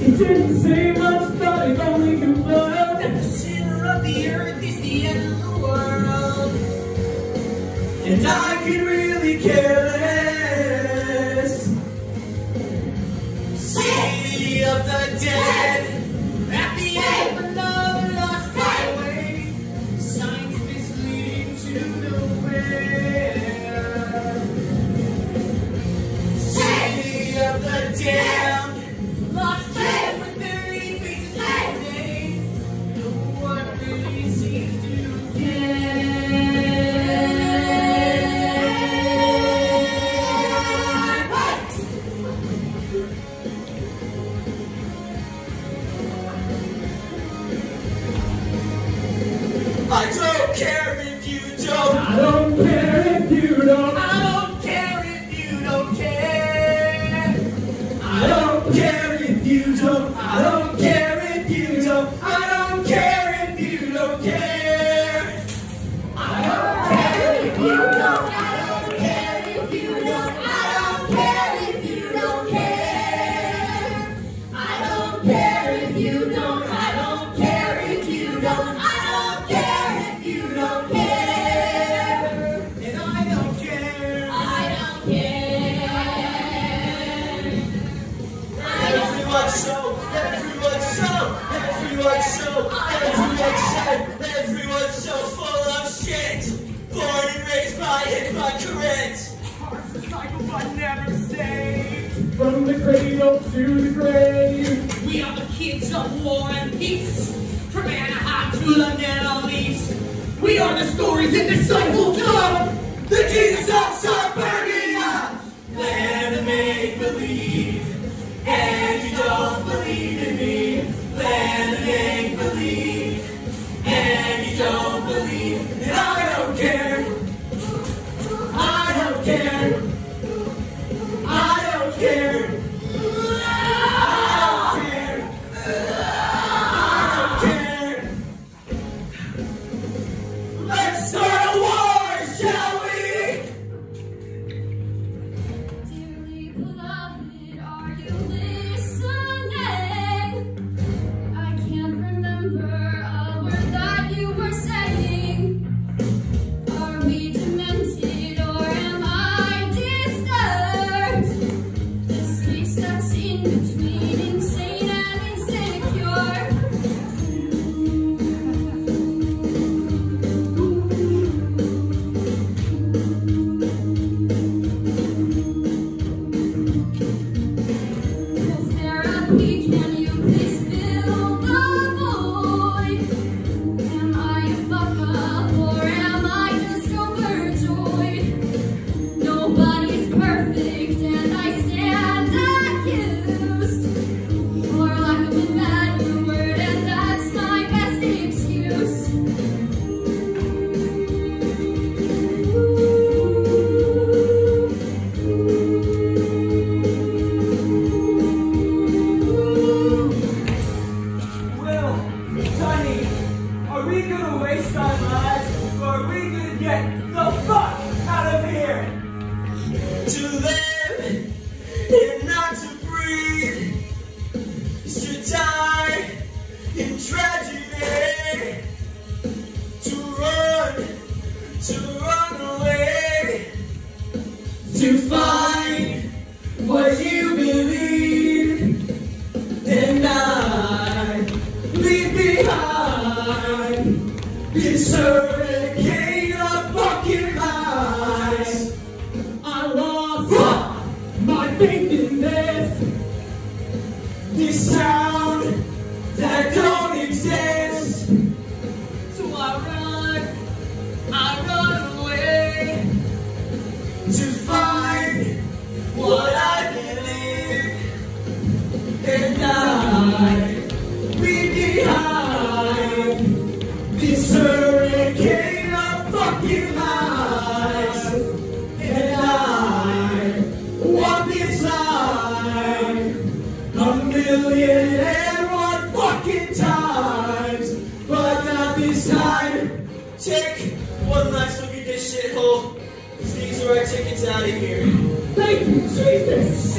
It didn't say much, but it only confirmed that the center of the earth is the end of the world. And I can really care less. City of the dead, at the end of another lost highway. Signs misleading to nowhere. City of the damned, lost dead with buried faces hiding. No one really seems to care. I don't care if you don't. I don't care if you don't. I don't care if you don't care. I don't care if you don't. I don't care if you don't. I don't care if you don't care. I don't care if you don't. I don't care if you don't. I don't care if you don't care. I don't care if you don't. I don't care if you don't. I don't care if you don't care. And I don't care. I don't care. Everyone so, everyone so, everyone so, everyone so, everyone so full of shit. Born and raised by it, by correct. Heart's a cycle but never saved. From the cradle to the grave. We are the kids of war and peace. From Anaheim to London on East. We are the stories and disciples of the Jesus of Suburbia. Land of make-believe. And you don't believe in me. Land of make-believe. And you don't believe. And I don't care. I don't care. I don't care. Let's start a war, shall we? Dearly beloved, are you listening? I can't remember a word that you were saying. Are we demented or am I disturbed? The space that's in between insane and insecure. Therapy, can you please fill the void? Am I a fuck up or am I just overjoyed? Nobody's perfect and I stand accused, for lack of a better word, and that's my best excuse. Will, Tunny, are we gonna waste our lives, or are we gonna get the fuck out of here? To live and not to breathe is to die in tragedy. To run away, to find what you believe, and I leave behind this hurricane of fucking lies. I lost my faith in this sound that don't exist. So I run away to find what I believe, and I leave behind this hurricane of fucking lies, and I walk this line a million and one fucking times, but not this time. Take one last look at this shithole. These are our tickets out of here. Thank you, Jesus.